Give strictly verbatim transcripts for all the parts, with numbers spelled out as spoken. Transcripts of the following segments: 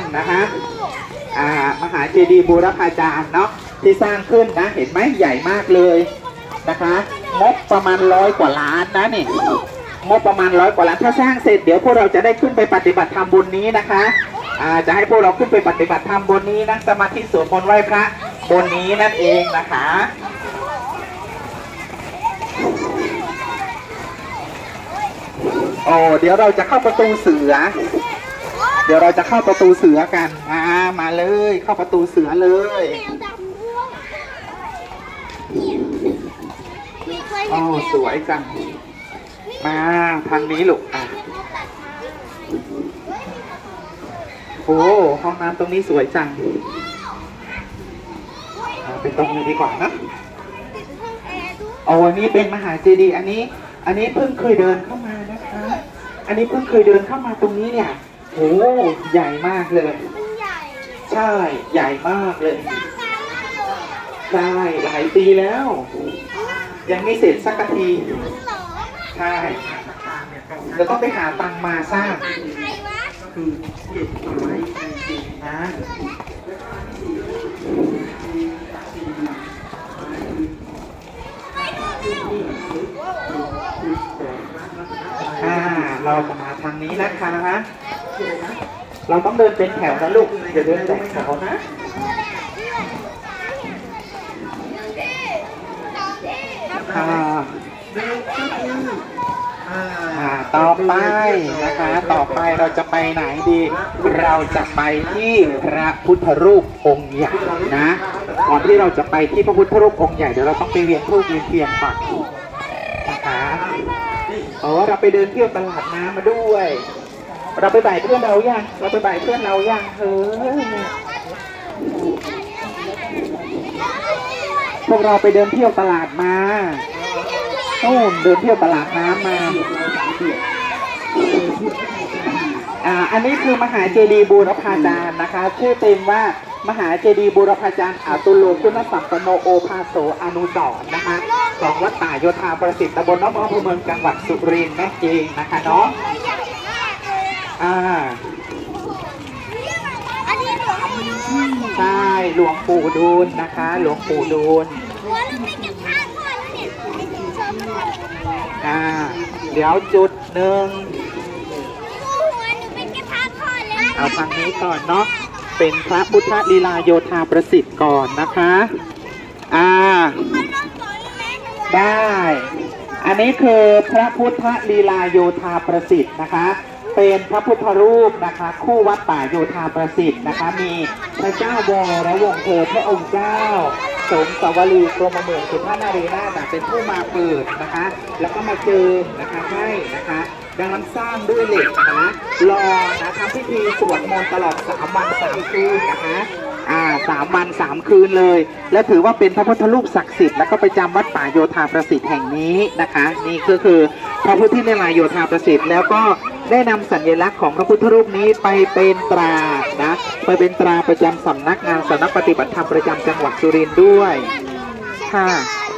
นะฮะมหาเจดีย์บูรพาจารย์เนาะที่สร้างขึ้นนะเห็นไหมใหญ่มากเลยนะคะงบประมาณร้อยกว่าล้านนะนี่งบประมาณร้อยกว่าล้านถ้าสร้างเสร็จเดี๋ยวพวกเราจะได้ขึ้นไปปฏิบัติธรรมบนนี้นะคะจะให้พวกเราขึ้นไปปฏิบัติธรรมบนนี้นั่งสมาธิสวดมนต์ไหว้พระบนนี้นั่นเองนะคะโอ้เดี๋ยวเราจะเข้าประตูเสือเดี๋ยวเราจะเข้าประตูเสือกันมามาเลยเข้าประตูเสือเลยโอ้สวยจังมาทางนี้ลูกอ่ะโอ้ห้องน้ำตรงนี้สวยจังไปตรงนี้ดีกว่านะโอ้อันนี้เป็นมหาเจดีย์อันนี้อันนี้เพิ่งเคยเดินเข้ามานะคะอันนี้เพิ่งเคยเดินเข้ามาตรงนี้เนี่ยโอ้ใหญ่มากเลยใช่ใหญ่มากเลยใช่หลายปีแล้วยังไม่เสร็จสักทีใช่จะต้องไปหาตังมาสร้างคือเก็บไว้จริงๆนะอ่าเราจะมาทางนี้นะคะเราต้องเดินเป็นแถวนะลูกอย่าเดินแตกแถวนะอ่าอ่าต่อไปนะคะต่อไปเราจะไปไหนดีเราจะไปที่พระพุทธรูปองค์ใหญ่นะก่อนที่เราจะไปที่พระพุทธรูปองค์ใหญ่เดี๋ยวเราต้องไปเวียนธูปเวียนเทียนก่อนนะคะอ๋อเราไปเดินเที่ยวตลาดน้ำมาด้วยเราไปบ่ายเพื่อนเรายังเราไปบ่ายเพื่อนเรายังเฮ้ยพวกเราไปเดินเที่ยวตลาดมาโอ้เดินเที่ยวตลาดน้ำมาอ่าอันนี้คือมหาเจดีย์บูรพาจารย์นะคะชื่อเต็มว่ามหาเจดีย์บูรพาจารย์อาตุโลคุณสัมปโนโอภาโสอนุสรณ์นะคะของวัดป่าโยธาประสิทธิ์ตำบลหนองบัวอำเภอเมืองจังหวัดสุรินทร์นั่นเองนะคะเนาะอ่าใช่หลวงปู่ดูลนะคะหลวงปู่ดูลอ่าเดี๋ยวจุดหนึ่งเอาฟังนี้ก่อนเนาะเป็นพระพุทธลีลาโยธาประสิทธิ์ก่อนนะคะอ่าได้อันนี้คือพระพุทธลีลาโยธาประสิทธิ์นะคะเป็นพระพุทธรูปนะคะคู่วัดป่าโยธาประสิทธิ์นะคะมีพระเจ้าวรวงศ์เธอพระองค์เจ้าสมสวรีกรมเมืองสุภานารีนาถเป็นผู้มาเปิดนะคะแล้วก็มาเจิมนะคะให้นะคะดังนั้นสร้างด้วยเหล็กนะรอนะทำพิธีสวดมนต์ตลอดสามวันสามคืนนะคะอ่าสามวันสามคืนเลยและถือว่าเป็นพระพุทธรูปศักดิ์สิทธิ์แล้วก็ประจำวัดป่าโยธาประสิทธิ์แห่งนี้นะคะนี่ก็คือพระพุทธลีลาโยธาประสิทธิ์แล้วก็ได้นำสัญลักษณ์ของพระพุทธรูปนี้ไปเป็นตรานะไปเป็นตราประจำสำนักงานสำนักปฏิบัติธรรมประจำจังหวัดสุรินทร์ด้วยค่ะ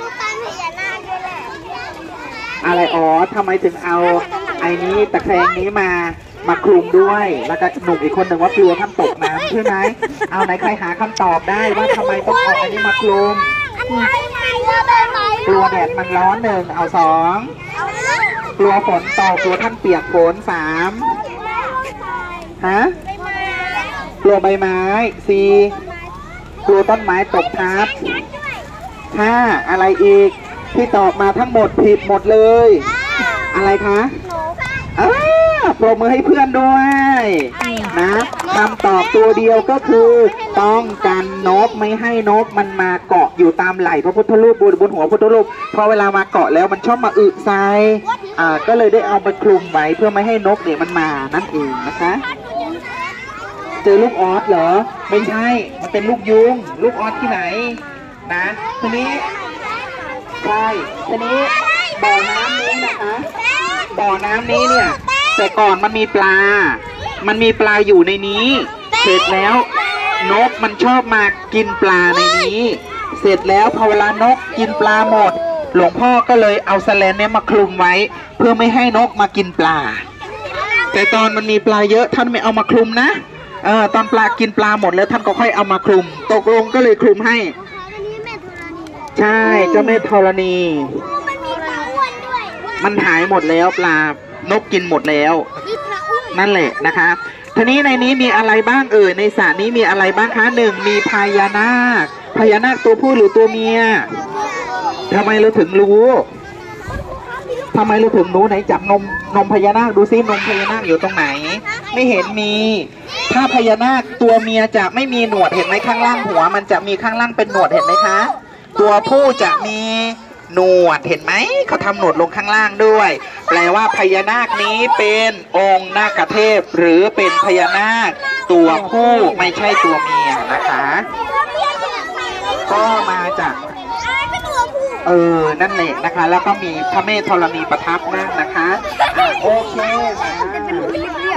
อะไรอ๋อทำไมถึงเอาไอ้นี้ตะแคงนี้มามาคลุมด้วยแล้วก็หนุ่มอีกคนหนึ่งว่ากลัวท่านตกน้ำใช่ไหมเอาไหนใครหาคำตอบได้ว่าทำไมต้องเอาอันนี้มาคลุมกลัวแดดมันร้อนหนึ่งเอาสองกลัวฝนตกกลัวท่านเปียกฝนสามฮะกลัวใบไม้สี่กลัวต้นไม้ตกทับห้าอะไรอีกที่ตอบมาทั้งหมดผิดหมดเลยอะไรคะอ้าปรบมือให้เพื่อนด้วยนะคำตอบตัวเดียวก็คือป้องกันนกไม่ให้นกมันมาเกาะอยู่ตามไหล่พระพุทธรูปบนบนหัวพระพุทธรูปพอเวลามาเกาะแล้วมันชอบมาอึใส่อ่าก็เลยได้เอาไปคลุมไว้เพื่อไม่ให้นกเนี่ยมันมานั่นเองนะคะเจอลูกออสเหรอไม่ใช่มันเป็นลูกยุงลูกออสที่ไหนนะทีนี้ใช่ทีนี้บ่อน้ำนี้นะคะบ่อน้ำนี้เนี่ยแต่ก่อนมันมีปลามันมีปลาอยู่ในนี้เสร็จแล้วนกมันชอบมากินปลาในนี้เสร็จแล้วพอเวลานกกินปลาหมดหลวงพ่อก็เลยเอาแสแลนเนี่ยมาคลุมไว้เพื่อไม่ให้นกมากินปลาแต่ตอนมันมีปลาเยอะท่านไม่เอามาคลุมนะเออตอนปลากินปลาหมดแล้วท่านก็ค่อยเอามาคลุมตกลงก็เลยคลุมให้ใช่เจ้าแม่ธรณีมันหายหมดแล้วปลานกกินหมดแล้วนั่นแหละนะคะทีนี้ในนี้มีอะไรบ้างเอ่ยในสระนี้มีอะไรบ้างคะหนึ่งมีพญานาคพญานาคตัวผู้หรือตัวเมียทำไมเราถึงรู้ทำไมเราถึงรู้ไหนจับนมนมพญานาคดูซินมพญานาคอยู่ตรงไหนไม่เห็นมีถ้าพญานาคตัวเมียจะไม่มีหนวดเห็นไหมข้างล่างหัวมันจะมีข้างล่างเป็นหนวดเห็นไหมคะตัวผู้จะมีหนวดเห็นไหมเขาทำหนวดลงข้างล่างด้วยแปลว่าพญานาคนี้เป็นองค์นาคเทพหรือเป็นพญานาคตัวผู้ไม่ใช่ตัวเมียนะคะก็มาจากเออนั่นแหละนะคะแล้วก็มีพระแม่ธรณีประทับนั่งนะคะโอเค